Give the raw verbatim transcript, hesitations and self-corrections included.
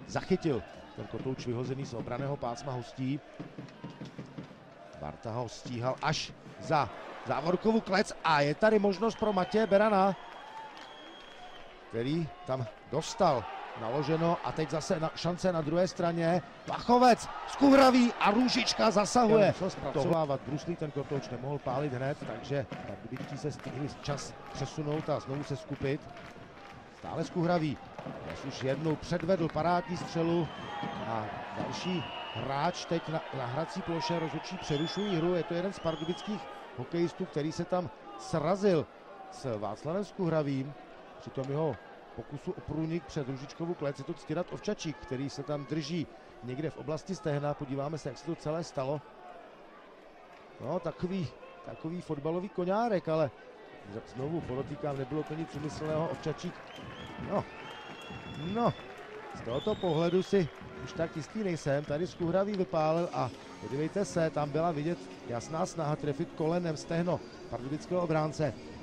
zachytil ten kotouč vyhozený z obraného pásma hostí. Barta ho stíhal až za Závorkovu klec a je tady možnost pro Matěje Berana, který tam dostal naloženo a teď zase na, šance na druhé straně. Plachovec z Kuhraví a Růžička zasahuje. Zpracovávat Bruslík, ten kotouč nemohl pálit hned, takže Pardubičtí se stihli čas přesunout a znovu se skupit. Stále z Kuhraví. Dnes už jednou předvedl parádní střelu a další hráč teď na, na hrací ploše, rozhodčí přerušují hru. Je to jeden z pardubických hokejistů, který se tam srazil s Václavem Skuhravým. Přitom jeho pokusu o průnik před Růžičkovou klec je to Ctirad Ovčačík, který se tam drží někde v oblasti stehna. Podíváme se, jak se to celé stalo. No, takový, takový fotbalový koňárek, ale znovu podotýkám, nebylo to nic úmyslného. Ovčačík, no, no, z tohoto pohledu si už tak jistý nejsem. Tady Skuhravý vypálil a podívejte se, tam byla vidět jasná snaha trefit kolenem stehno pardubického obránce.